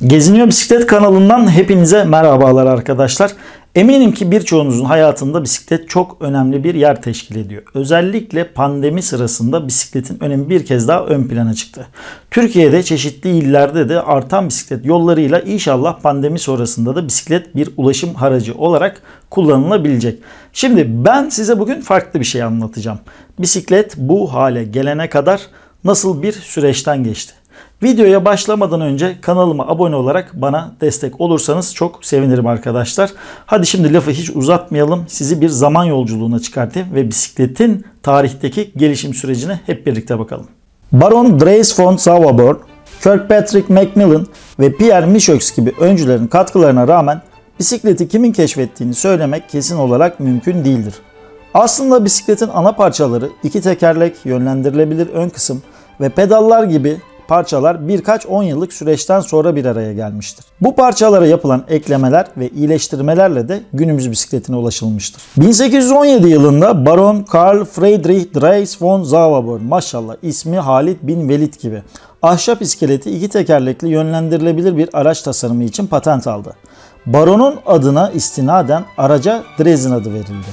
Geziniyor Bisiklet kanalından hepinize merhabalar arkadaşlar. Eminim ki birçoğunuzun hayatında bisiklet çok önemli bir yer teşkil ediyor. Özellikle pandemi sırasında bisikletin önemi bir kez daha ön plana çıktı. Türkiye'de çeşitli illerde de artan bisiklet yollarıyla inşallah pandemi sonrasında da bisiklet bir ulaşım aracı olarak kullanılabilecek. Şimdi ben size bugün farklı bir şey anlatacağım. Bisiklet bu hale gelene kadar nasıl bir süreçten geçti? Videoya başlamadan önce kanalıma abone olarak bana destek olursanız çok sevinirim arkadaşlar. Hadi şimdi lafı hiç uzatmayalım. Sizi bir zaman yolculuğuna çıkartayım ve bisikletin tarihteki gelişim sürecine hep birlikte bakalım. Baron Dries von Sauerborn, Kirkpatrick Macmillan ve Pierre Michaux gibi öncülerin katkılarına rağmen bisikleti kimin keşfettiğini söylemek kesin olarak mümkün değildir. Aslında bisikletin ana parçaları iki tekerlek, yönlendirilebilir ön kısım ve pedallar gibi parçalar birkaç 10 yıllık süreçten sonra bir araya gelmiştir. Bu parçalara yapılan eklemeler ve iyileştirmelerle de günümüz bisikletine ulaşılmıştır. 1817 yılında Baron Karl Friedrich Dries von Sauerborn, maşallah ismi Halid bin Velid gibi, ahşap iskeleti iki tekerlekli yönlendirilebilir bir araç tasarımı için patent aldı. Baron'un adına istinaden araca Dres'in adı verildi.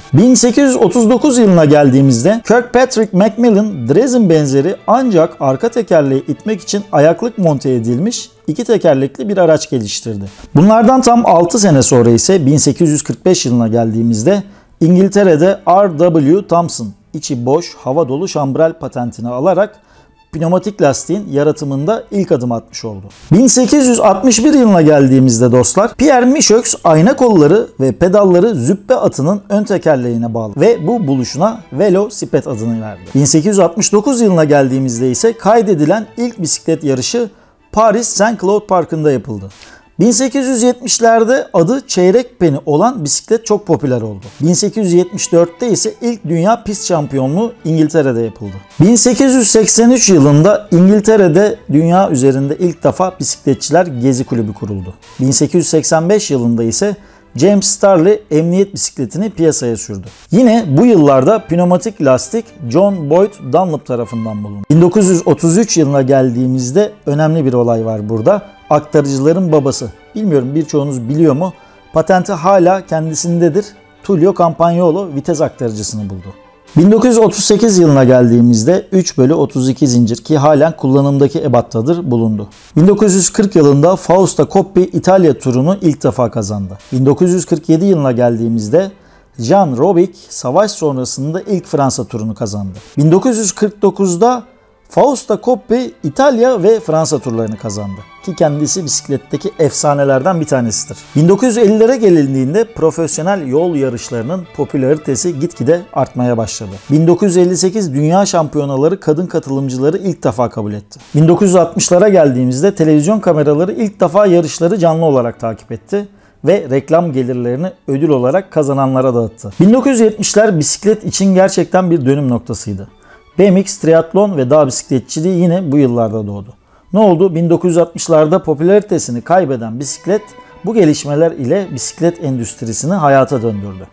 1839 yılına geldiğimizde Kirkpatrick Macmillan, Dres'in benzeri ancak arka tekerleği itmek için ayaklık monte edilmiş iki tekerlekli bir araç geliştirdi. Bunlardan tam 6 sene sonra ise 1845 yılına geldiğimizde İngiltere'de R.W. Thompson içi boş hava dolu şambrel patentini alarak pneumatik lastiğin yaratımında ilk adım atmış oldu. 1861 yılına geldiğimizde dostlar, Pierre Michaux ayna kolları ve pedalları züppe atının ön tekerleğine bağlı ve bu buluşuna velosiped adını verdi. 1869 yılına geldiğimizde ise kaydedilen ilk bisiklet yarışı Paris Saint-Cloud Parkı'nda yapıldı. 1870'lerde adı çeyrek peni olan bisiklet çok popüler oldu. 1874'te ise ilk dünya pist şampiyonluğu İngiltere'de yapıldı. 1883 yılında İngiltere'de dünya üzerinde ilk defa bisikletçiler gezi kulübü kuruldu. 1885 yılında ise James Starley emniyet bisikletini piyasaya sürdü. Yine bu yıllarda pneumatik lastik John Boyd Dunlop tarafından bulundu. 1933 yılına geldiğimizde önemli bir olay var burada. Aktarıcıların babası. Bilmiyorum birçoğunuz biliyor mu? Patenti hala kendisindedir. Tullio Campagnolo vites aktarıcısını buldu. 1938 yılına geldiğimizde 3/32 zincir ki halen kullanımdaki ebattadır bulundu. 1940 yılında Fausto Coppi İtalya turunu ilk defa kazandı. 1947 yılına geldiğimizde Jean Robic savaş sonrasında ilk Fransa turunu kazandı. 1949'da Fausto Coppi İtalya ve Fransa turlarını kazandı ki kendisi bisikletteki efsanelerden bir tanesidir. 1950'lere gelindiğinde profesyonel yol yarışlarının popülaritesi gitgide artmaya başladı. 1958 Dünya Şampiyonaları kadın katılımcıları ilk defa kabul etti. 1960'lara geldiğimizde televizyon kameraları ilk defa yarışları canlı olarak takip etti ve reklam gelirlerini ödül olarak kazananlara dağıttı. 1970'ler bisiklet için gerçekten bir dönüm noktasıydı. BMX, triatlon ve dağ bisikletçiliği yine bu yıllarda doğdu. Ne oldu? 1960'larda popülaritesini kaybeden bisiklet bu gelişmeler ile bisiklet endüstrisini hayata döndürdü.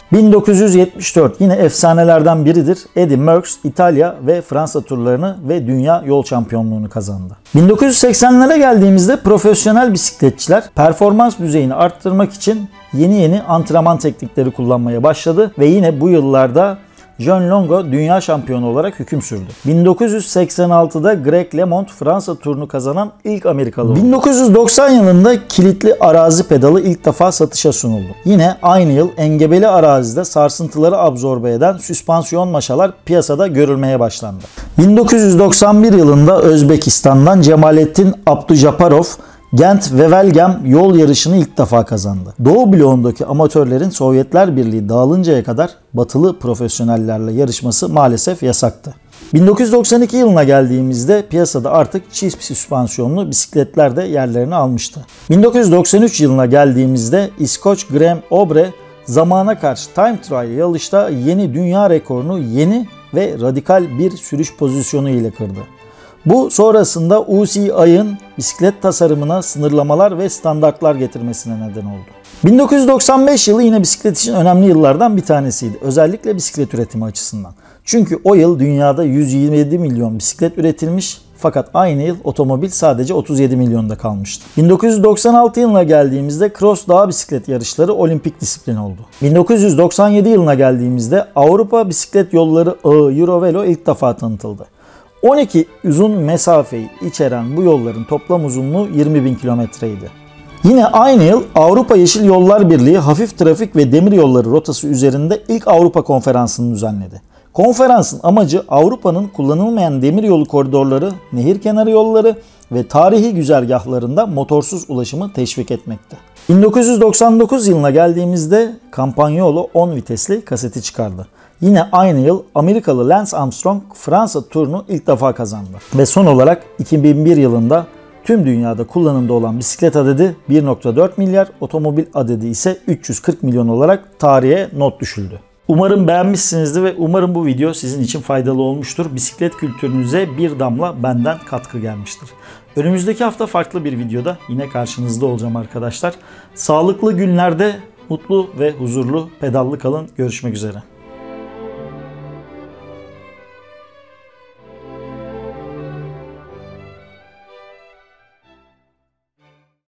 1974 yine efsanelerden biridir. Eddy Merckx İtalya ve Fransa turlarını ve dünya yol şampiyonluğunu kazandı. 1980'lere geldiğimizde profesyonel bisikletçiler performans düzeyini arttırmak için yeni antrenman teknikleri kullanmaya başladı ve yine bu yıllarda John Longo dünya şampiyonu olarak hüküm sürdü. 1986'da Greg LeMond Fransa turunu kazanan ilk Amerikalı oldu. 1990 yılında kilitli arazi pedalı ilk defa satışa sunuldu. Yine aynı yıl engebeli arazide sarsıntıları absorbe eden süspansiyon maşalar piyasada görülmeye başlandı. 1991 yılında Özbekistan'dan Cemalettin Abdujaparov Gent-Wevelgem yol yarışını ilk defa kazandı. Doğu bloğundaki amatörlerin Sovyetler Birliği dağılıncaya kadar batılı profesyonellerle yarışması maalesef yasaktı. 1992 yılına geldiğimizde piyasada artık çift süspansiyonlu bisikletler de yerlerini almıştı. 1993 yılına geldiğimizde İskoç Graham Obre zamana karşı time trial yarışta yeni dünya rekorunu yeni ve radikal bir sürüş pozisyonu ile kırdı. Bu sonrasında UCI'ın bisiklet tasarımına sınırlamalar ve standartlar getirmesine neden oldu. 1995 yılı yine bisiklet için önemli yıllardan bir tanesiydi. Özellikle bisiklet üretimi açısından. Çünkü o yıl dünyada 127 milyon bisiklet üretilmiş, Fakat aynı yıl otomobil sadece 37 milyonda kalmıştı. 1996 yılına geldiğimizde cross dağ bisiklet yarışları olimpik disiplin oldu. 1997 yılına geldiğimizde Avrupa Bisiklet Yolları Ağı Eurovelo ilk defa tanıtıldı. 12 uzun mesafeyi içeren bu yolların toplam uzunluğu 20.000 kilometreydi. Yine aynı yıl Avrupa Yeşil Yollar Birliği hafif trafik ve demir yolları rotası üzerinde ilk Avrupa Konferansı'nı düzenledi. Konferansın amacı Avrupa'nın kullanılmayan demiryolu koridorları, nehir kenarı yolları ve tarihi güzergahlarında motorsuz ulaşımı teşvik etmekti. 1999 yılına geldiğimizde Campagnolo 10 vitesli kaseti çıkardı. Yine aynı yıl Amerikalı Lance Armstrong Fransa turunu ilk defa kazandı. Ve son olarak 2001 yılında tüm dünyada kullanımda olan bisiklet adedi 1.4 milyar, otomobil adedi ise 340 milyon olarak tarihe not düşüldü. Umarım beğenmişsinizdir ve umarım bu video sizin için faydalı olmuştur. Bisiklet kültürünüze bir damla benden katkı gelmiştir. Önümüzdeki hafta farklı bir videoda yine karşınızda olacağım arkadaşlar. Sağlıklı günlerde mutlu ve huzurlu pedallı kalın. Görüşmek üzere.